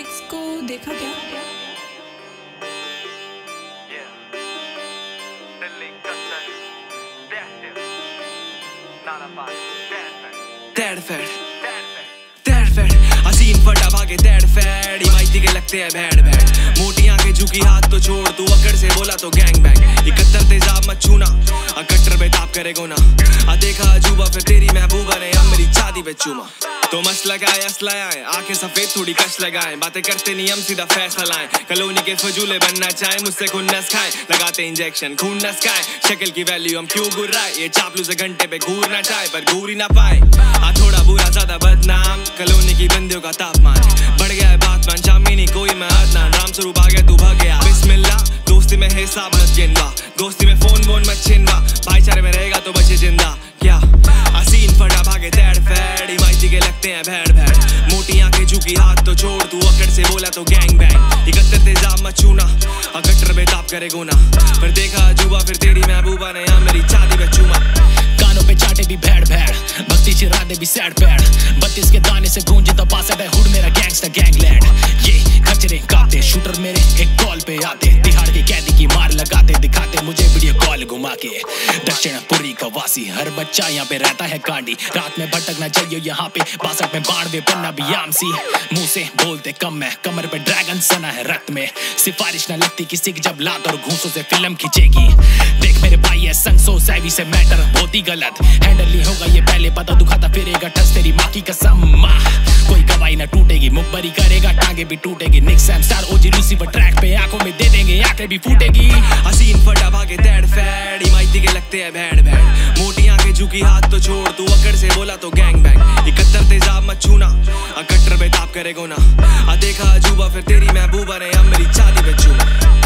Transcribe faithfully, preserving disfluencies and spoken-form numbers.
Lyrics को देखा क्या? हसीन फटा भागे तैड फैड इमाइती के लगते हैं भैड भैड मोटी आंखें झुकी हाथ तो छोड़ तू अकड़ से बोला तो गैंग बैंग इकहत्तर तेजाब मत छूना अकट्टर बेताब करे गुना आ देखा अजूबा फिर तेरी महबूबा ने अब मेरी शादी पे चूमा तो मस्त लगाए असला आए आंखें सफेद थोड़ी कश लगाए बातें करते नियम सीधा फैसला लाए कलोनी के फजूले बनना चाहे मुझसे खून नस खाए लगाते इंजेक्शन खून नस खाए शक्ल की वैल्यू हम क्यों गुर्राए ये चापलू से घंटे पे घूरना चाहे पर घूर ही ना पाए आ थोड़ा बुरा ज्यादा बदनाम कलोनी की बंदियों का तापमान बढ़ गया है बातमान शामी नहीं कोई मैं अदनान राम स्वरूप आ गया तू भाग गया बिस्मिल्लाह दोस्ती में हिसाब मत गिनवा दोस्ती में फोन बोन मत छिनवा भाईचारे में रहेगा तो बचे जिंदा क्या हसीन फटा भागे तैड फैड इमाइती के लगते हैं भैड भैड मोटी आंखें झुकी हाथ तो छोड़ तू अकड़ से बोला तो गैंग बैंग इकहत्तर तेजाब मत छूना अकट्टर बेताब करे गुना पर देखा अजूबा फिर तेरी महबूबा ने यहाँ मेरी शादी पे चूमा कानों पे चाटे भी भैड भैड भक्ति चिरा दे भी सैड पैड बत्तीस के दाने से गूंजे तो पास है हुड मेरा गैंगस्टर गैंगलैंड ये खचरे काते शूटर मेरे एक कॉल पे आते तिहाड़ के कैदी की मार लगाते दिखाते मुझे वीडियो कॉल घुमा के दक्षिणपुरी का वासी हर बच्चा यहाँ पे रहता है कांडी रात में भटकना चाहिए यहाँ पे बासठ में बाढ़ पन्ना भी आम सी मुंह से बोलते कम है कमर पे ड्रैगन सना है रक्त में सिफारिश न लगती किसी की जब लात और घूंसों से फिल्म खींचेगी देख मेरे भाई है संग सो सैवी से मैटर बहुत ही गलत हैंडल नहीं होगा ये पहले पता दुखाता फिरेगा ठस तेरी माँ की कसम माँ कोई गवाही न टूटेगी मुखबरी करेगा टांगे भी टूटेगी Nick Sam star OG Lucifer track पे आंखों में दे देंगे आंखें भी फूटेगी हसीन फटा भागे तैड फैड इमाइती के लगते हैं भैड भैड मोटी आंखें झुकी हाथ तो छोड़ तू अकड़ से बोला तो गैंग बैंग इकहत्तर तेजाब मत छूना अकट्टर बेताब करे गुना आ देखा अजूबा फिर तेरी महबूबा ने अब मेरी शादी पे चूमा